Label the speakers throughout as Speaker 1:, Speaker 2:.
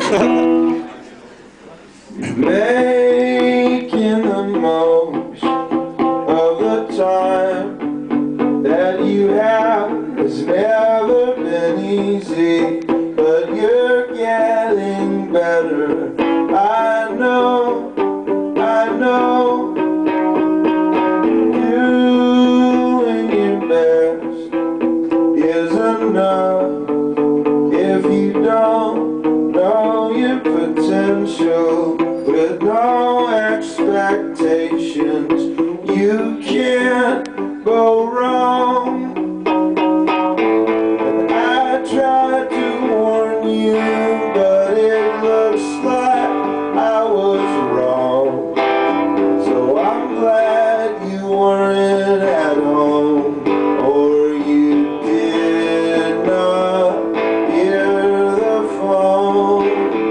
Speaker 1: Making the most of the time that you have has never been easy, but you're getting better. I know, doing your best is enough. If you don't know your potential, with no expectations, you can't go wrong. And I tried to warn you, but it looks like I was wrong. So I'm glad you weren't at home, or you did not hear the phone.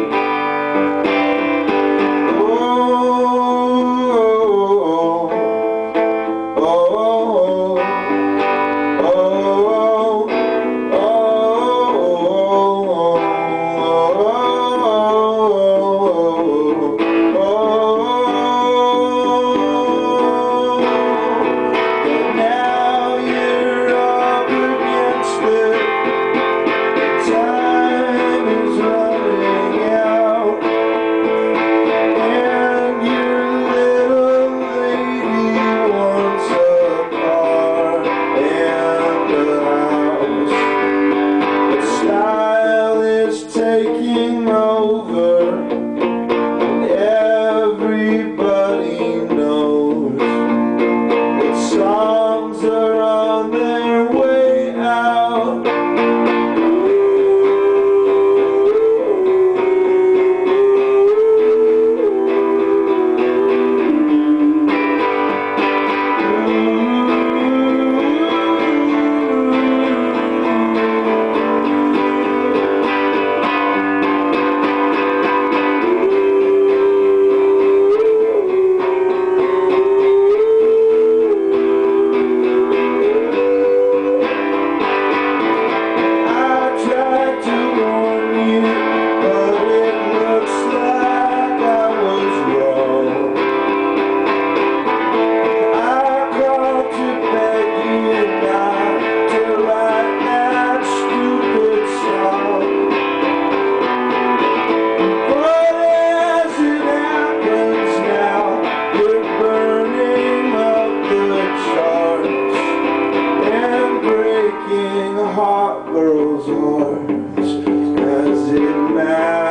Speaker 1: Taking over, and everybody knows that songs are on their way out. Hot girls' hearts, does it matter?